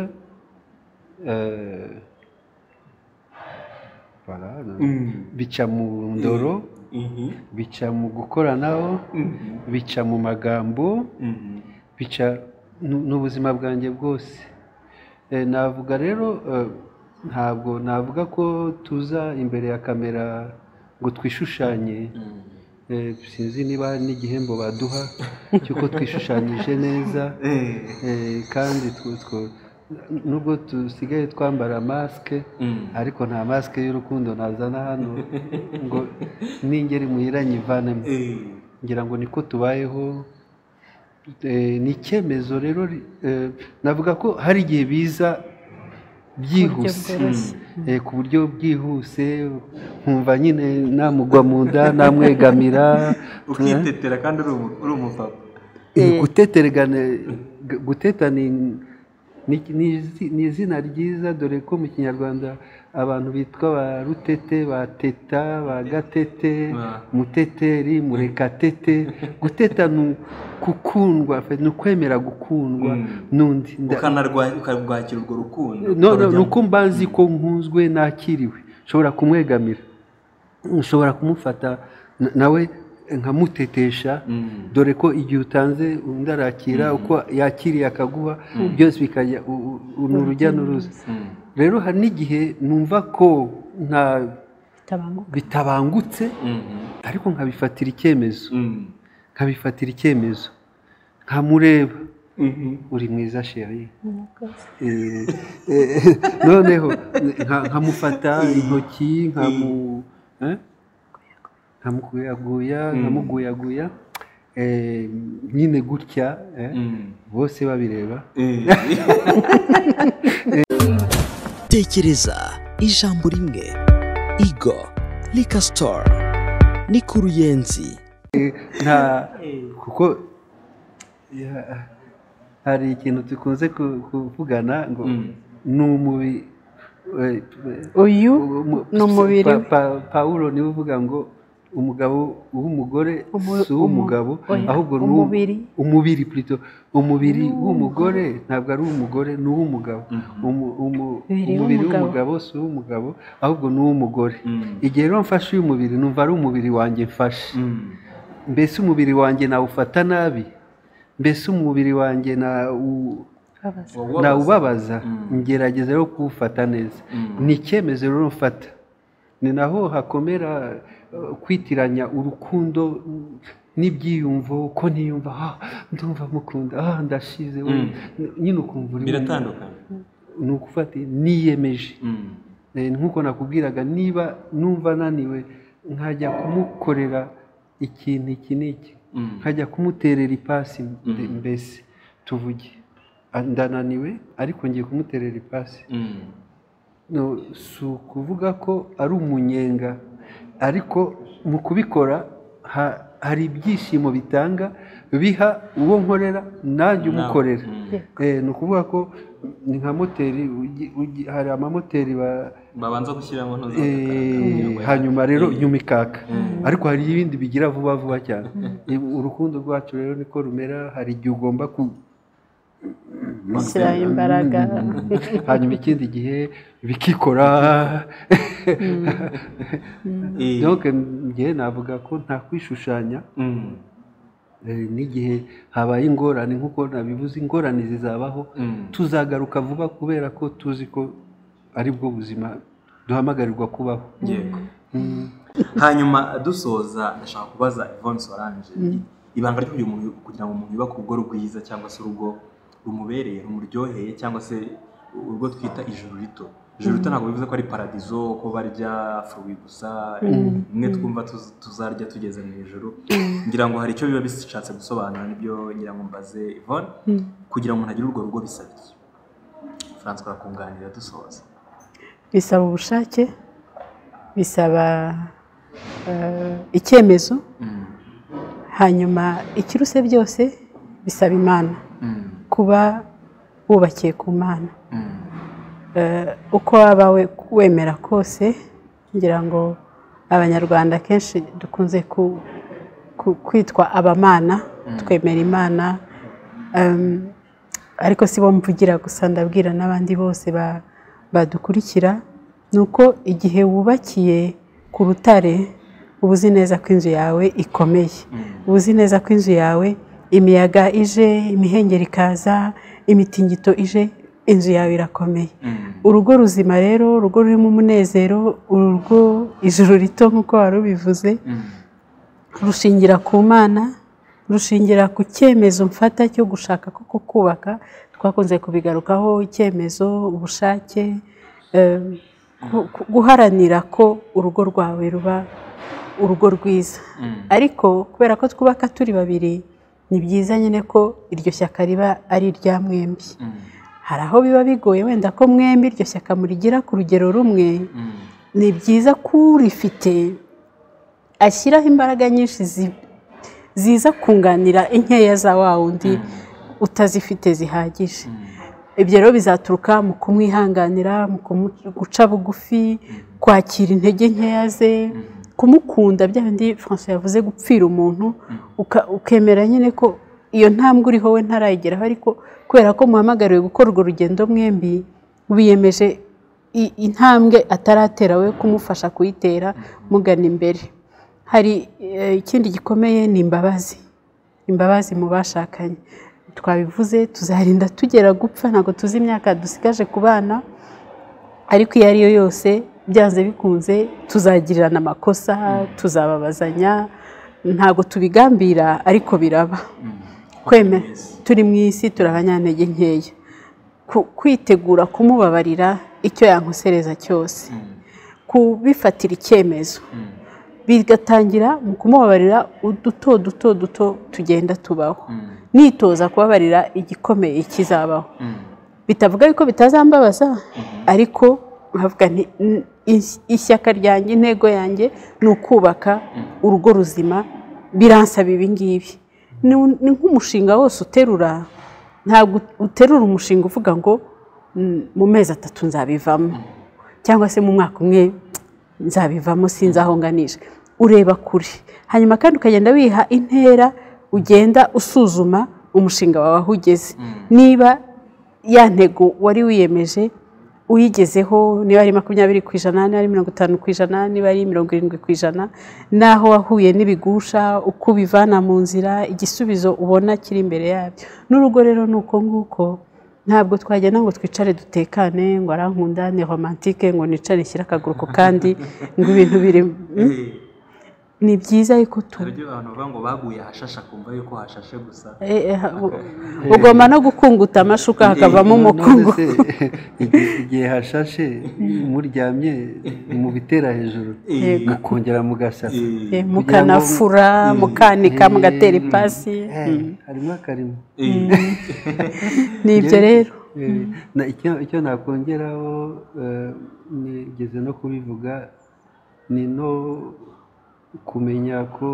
bica mu ndoro bica mu gukoranaho bica mu magambo bica n'ubuzima bwanjye bwose navuga rero ntabwo navuga ko tuza imbere ya kamera ngo twishushanye sinzi niba hari n'igihembo baduha cy'uko twishushanyije neza kandi nubwo dusigaye twambara masike ariko nta masike y'urukundo nazana hano ngo ningeri muhiranye ivanemo ngira ngo niko tubayeho ni icyemezo rero navuga ko hari igihe biza byihuse ku buryo bwihuse nkumva nyine namugwa mu nda namwegamira ukitetera kandi uri umupapa guteta ni izina ryiza dore ko mu kinyarwanda abantu bitwa ba rutete ba teta ba gatete muteteri murekatete guteta ni gukundwa ni ukwemera gukundwa n'undi ukarwakira urwo rukundo ni uko mbazi ko nkunzwe nakiriwe nshobora kumwegamira nshobora kumufata nawe nkamutetesha dore ko igihe utanze undi arakira uko yakiriye akaguha byose bikajya ni urujya n'uruza rero hari n'igihe numva ko bitabangutse ariko nkabifatira icyemezo nkamureba uri mwiza sheri noneho nkamufata intoki nkamuguyaguya nyine gutya bose babireba tekereza ijambo rimwe Igo Liquor Store ni ku Ruyenzi kuko hari ikintu tukunze kuvugana ngo ni umubiri uyu ni umubiri Pawulo niwe uvuga ngo umugabo w'umugore si uw'umugabo ahubwo ni umubiri plutôt umubiri w'umugore ntabwo ari uw'umugore ni uw'umugabo umubiri w'umugabo si uw'umugabo ahubwo ni uw'umugore igihe rero mfashe uyu mubiri numva ari umubiri wanjye mfashe mbese umubiri wanjye nawufata nabi mbese umubiri wanjye nawubabaza ngerageza rero kuwufata neza ni icyemezo rero mfata ni naho hakomera kwitiranya urukundo n'ibyiyumvo ko niyumva ndumva mukunda ndashize nyine ukumva biratandukanye ni ukufata niyemeje nk'uko nakubwiraga niba numva naniwe nkajya kumukorera ikintu iki n'iki nkajya kumuterera ipasi mbese tuvuge ndananiwe ariko ngiye kumuterera ipasi si ukuvuga ko ari umunyenga ariko mu kubikora hari ibyishimo bitanga biha uwo nkorera nanjye umukorera. Ni ukuvuga ko ni nka moteri, hari amamoteri babanza gushyiramo hanyuma rero nyuma ikaka, ariko hari ibindi bigira vuba vuba cyane. Urukundo rwacu rero niko rumera, hari igihe ugomba gushyiraho imbaraga hanyuma ikindi gihe bikikora. Donc njye navuga ko nta kwishushanya. N'igihe habaye ingorane nk'uko nabivuze, ingorane zizabaho, tuzagaruka vuba kubera ko tuzi ko ari bwo buzima duhamagarirwa kubaho. Yego. Hanyuma dusoza ndashaka kubaza Yvonne Solange, ibanga ryo kugira ngo umuntu yubake urugo rwiza cyangwa se urugo rumubereye, rumuryoheye, cyangwa se urwo twita ijuru rito. Ijuru rito ntabwo bivuze ko ari paradizo, ko barya fruit gusa, imwe twumva tuzarya tugeze mu ijuru. Ngira ngo hari icyo biba bishatse gusobanura, nibyo ngira ngo mbaze Yvonne, kugira ngo umuntu agire urwo rugo bisaba iki? François arakunganira dusoza. Bisaba ubushake, bisaba icyemezo, hanyuma ikiruse byose bisaba Imana, kuba wubakiye ku Mana. Uko waba wemera kose, ngira ngo abanyarwanda kenshi dukunze kwitwa abamana, twemera Imana, ariko si bo mvugira gusa, ndabwira n'abandi bose badukurikira, ni uko igihe wubakiye ku rutare uba uzi neza ko inzu yawe ikomeye, uba uzi neza ko inzu yawe imiyaga ije, imihengeri ikaza, imitingito ije, inzu yawe irakomeye. Urugo ruzima rero, urugo rurimo umunezero, urugo ijuru rito nk'uko wari ubivuze, rushingira ku Mana, rushingira ku cyemezo mfata cyo gushaka ko kubaka. Twakunze kubigarukaho, icyemezo, ubushake, guharanira ko urugo rwawe ruba urugo rwiza. Ariko kubera ko twubaka turi babiri, ni byiza nyine ko iryo shyaka riba ari irya mwembi. Hari aho biba bigoye wenda ko mwembi iryo shyaka murigira ku rugero rumwe. Ni byiza ko urifite ashyiraho imbaraga nyinshi ziza kunganira inkeya za wa wundi utazifite zihagije. Ibyo rero bizaturuka mu kumwihanganira, mu guca bugufi, kwakira intege nkeya ze, kumukunda, bya bindi François yavuze, gupfira umuntu, ukemera nyine ko iyo ntambwe uriho we ntarayigeraho, ariko kubera ko muhamagariwe gukora urwo rugendo mwembi, biyemeje intambwe ataratera we kumufasha kuyitera mugana imbere. Hari ikindi gikomeye, ni imbabazi. Imbabazi mu bashakanye, twabivuze, tuzarinda tugera gupfa, ntabwo tuzi imyaka dusigaje ku bana, ariko iyo ariyo yose byanze bikunze tuzagirirana amakosa, tuzababazanya, ntabwo tubigambira ariko biraba. Kwemera turi mu isi, turi abanyantege nkeya, kwitegura kumubabarira icyo yankosereza cyose, kubifatira icyemezo, bigatangira mu kumubabarira uduto duto duto tugenda tubaho, nitoza kubabarira igikomeye kizabaho. Bitavuga yuko bitazambabaza, ariko nkavuga nti ishyaka ryanjye, intego yanjye ni ukubaka urugo ruzima, biransaba ibi ngibi. Ni nk'umushinga wose uterura, ntabwo uterura umushinga uvuga ngo mu mezi 3 nzabivamo, cyangwa se mu mwaka umwe nzabivamo, sinzi aho nganisha. Ureba kure, hanyuma kandi ukagenda wiha intera, ugenda usuzuma umushinga wawe aho ugeze. Niba ya ntego wari wiyemeje uyigezeho, niba ari 20%, niba ari 50%, niba ari 70%, naho wahuye n'ibigusha, uko bivana mu nzira, igisubizo ubona kiri imbere yabyo. N'urugo rero nuko nguko, ntabwo twagenda ngo twicare dutekane, ngo arankunda, ni romantique, ngo nicare nshyira akaguru ku kandi, ngo ibintu biri. Ni byiza yuko haryo abantu bavuga ngo baguye hashasha, kumva yuko hashashe gusa. Ugomba no gukunguta amashuka hakavamo umukungu. Igihe hashashe muryamye mu bitera hejuru, mukongera mugasasa, mukanafura, mukanika, mugatera ipasi. Harimo akarimo. Nibyo rero icyo nakongeraho nigeze no kubivuga ni no kumenya ko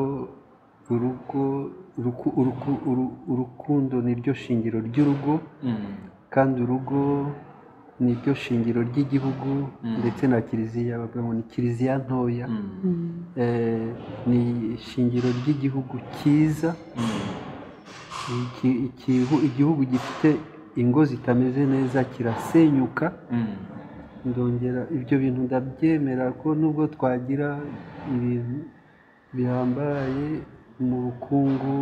urukundo ni ryo shingiro ry'urugo kandi urugo ni ryo shingiro ry'igihugu ndetse na kiliziya bavuga ngo ni kiliziya ntoya ni ishingiro ry'igihugu cyiza igihugu gifite ingo zitameze neza kirasenyuka ndongera ibyo bintu ndabyemera ko nubwo twagira ibintu bihambaye mu bukungu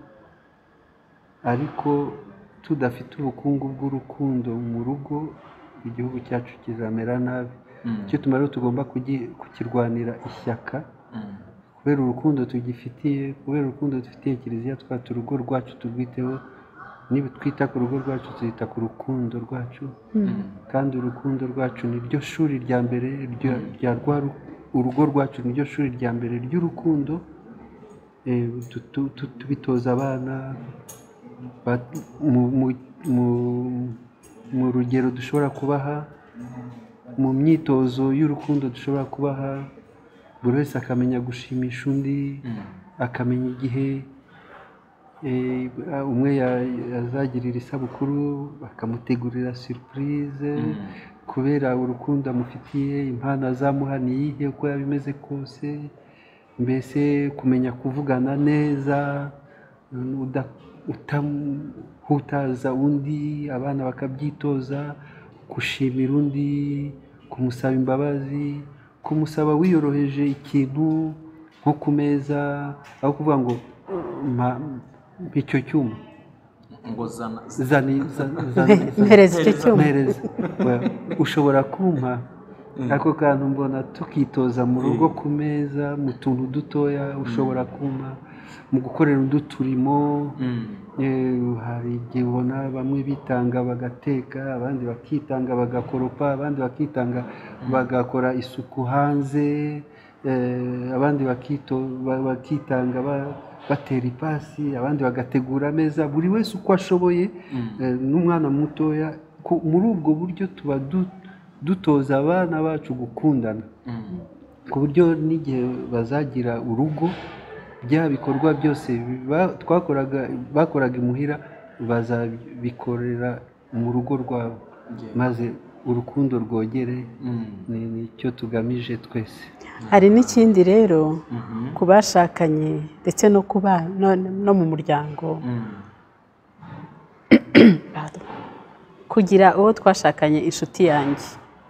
ariko tudafite ubukungu bw'urukundo mu rugo igihugu cyacu kizamera nabi icyo tumara tugomba kukirwanira ishyaka kubera urukundo tugifitiye kubera urukundo dufitiye kiliziya twata urugo rwacu turwiteho niba twita ku rugo rwacu tuzita ku rukundo rwacu kandi urukundo rwacu ni ryo shuri rya mbere urugo rwacu ni ryo shuri rya mbere ry'urukundo tubitoza abana mu rugero dushobora kubaha mu myitozo y'urukundo dushobora kubaha buri wese akamenya gushimisha undi akamenya igihe umwe yazagirira isabukuru bakamutegurira surprise kubera urukundo amufitiye impano azamuha ni iyihe uko yaba imeze kose mbese kumenya kuvugana neza utahutaza undi abana bakabyitoza gushimira undi kumusaba imbabazi kumusaba wiyoroheje ikintu nko ku meza aho kuvuga ngo icyo cyuma ngo mpereza icyo cyuma ushobora kumpa ako kantu mbona tukitoza mu rugo ku meza mu tuntu dutoya ushobora kumpa mu gukorera undi turimo hari igihe ubona bamwe bitanga bagateka abandi bakitanga bagakoropa abandi bakitanga bagakora isuku hanze abandi bakitanga batera ipasi abandi bagategura ameza buri wese uko ashoboye n'umwana mutoya muri ubwo buryo tuba dutoza abana bacu gukundana ku buryo n'igihe bazagira urugo bya bikorwa byose bakoraga imuhira bazabikorera mu rugo rwabo maze urukundo rwogere nicyo tugamije twese hari n'ikindi rero ku bashakanye ndetse no ku bana no mu muryango kugira uwo twashakanye inshuti yanjye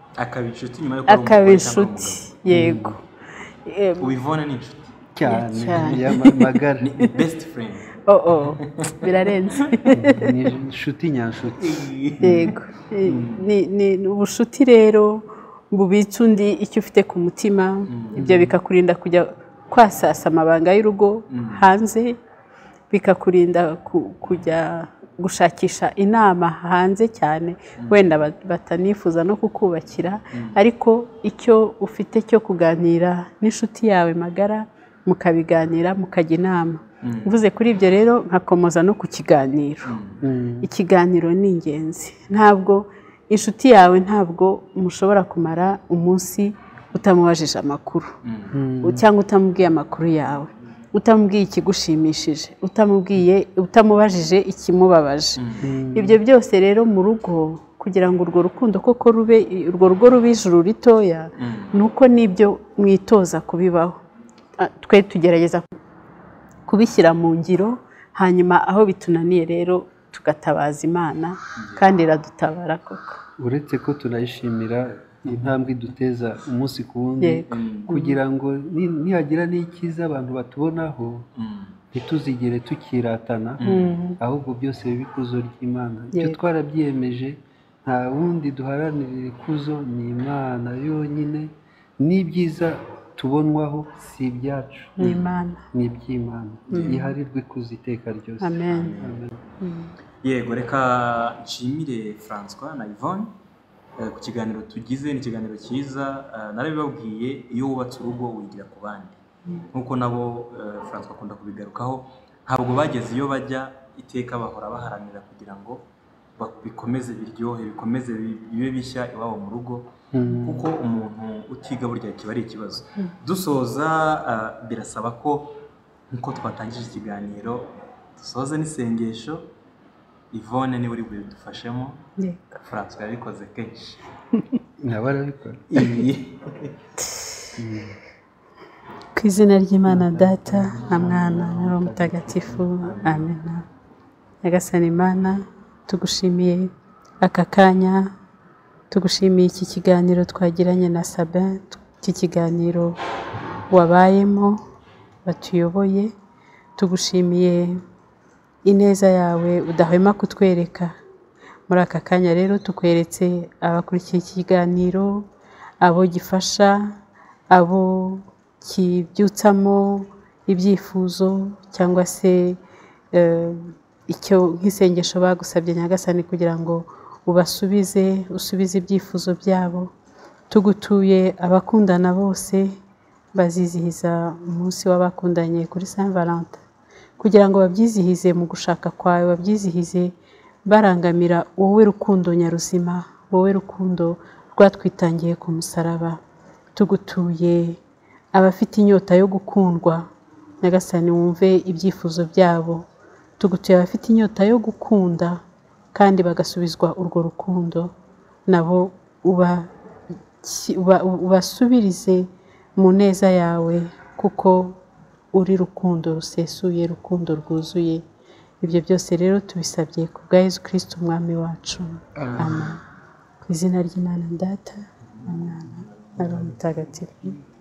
akaba inshuti yego ubivona ni inshuti cyane magara ni best friend birarenze ni inshuti nyanshuti yego ni ubushuti rero bubitse undi icyo ufite ku mutima ibyo bikakurinda kujya kwasasa amabanga y'urugo hanze bikakurinda kujya gushakisha inama hanze cyane wenda batanifuza no kukubakira ariko icyo ufite cyo kuganira n'inshuti yawe magara mukabiganira mukajya inama mvuze kuri ibyo rero nkakomoza no ku kiganiro ikiganiro ni ingenzi ntabwo inshuti yawe ntabwo mushobora kumara umunsi utamubajije amakuru cyangwa utamubwiye amakuru yawe utamubwiye ikigushimishije utamubajije ikimubabaje ibyo byose rero mu rugo kugira ngo urwo rukundo koko urwo rugo rube ijuru ritoya ni uko n'ibyo mwitoza kubibaho twe tugerageza kubishyira mu ngiro hanyuma aho bitunaniye rero tugatabaza Imana kandi iradutabara koko uretse ko tunayishimira intambwe iduteza umunsi ku wundi kugira ngo nihagira n'ikiza abantu batubonaho ntituzigere tukiratana ahubwo byose bibe ikuzo ry'Imana icyo twarabyiyemeje nta wundi duharanirira ikuzo ni Imana yonyine n'ibyiza tubonwaho si ibyacu ni iby'Imana yiharirwe ikuzo iteka ryose amen yego reka nshimire François na Yvonne ku kiganiro tugize ni ikiganiro cyiza narabibabwiye iyo wubatse urugo wigira ku bandi nk'uko nabo François akunda kubigarukaho ntabwo bageze iyo bajya iteka bahora baharanira kugira ngo bikomeze biryohe, bikomeze bibe bishya iwabo mu rugo, kuko umuntu utiga burya kiba ari ikibazo. Dusoza birasaba ko nkuko twatangije ikiganiro dusoza n'isengesho. Yvonne niwe uri budufashemo, François yabikoze kenshi nawe arabikora. Ku izina ry'Imana Data na Mwana na Roho Mutagatifu, amen. Nyagasani Imana, tugushimiye aka kanya, tugushimiye iki kiganiro twagiranye na Sabin, iki kiganiro wabayemo, batuyoboye, tugushimiye ineza yawe udahwema kutwereka. Muri aka kanya rero tukweretse abakurikiye ikiganiro, abo gifasha, abo kibyutsamo ibyifuzo, cyangwa se icyo nk'isengesho bagusabye Nyagasani kugira ngo usubize ibyifuzo byabo. Tugutuye abakundana bose bazizihiza umunsi w'abakundanye kuri Saint Valentin, kugira ngo babyizihize mu gushaka kwawe, babyizihize barangamira wowe rukundo nyaruzima, wowe rukundo rwatwitangiye ku musaraba. Tugutuye abafite inyota yo gukundwa, Nyagasani wumve ibyifuzo byabo. Tugutuye abafite inyota yo gukunda kandi bagasubizwa urwo rukundo, nabo ubasubirize mu neza yawe, kuko uri rukundo rusesuye, rukundo rwuzuye. Ibyo byose rero tubisabye ku bwa Yesu Kristo umwami wacu, amen. Ku izina ry'Imana Data na Mwana na Roho Mutagatifu.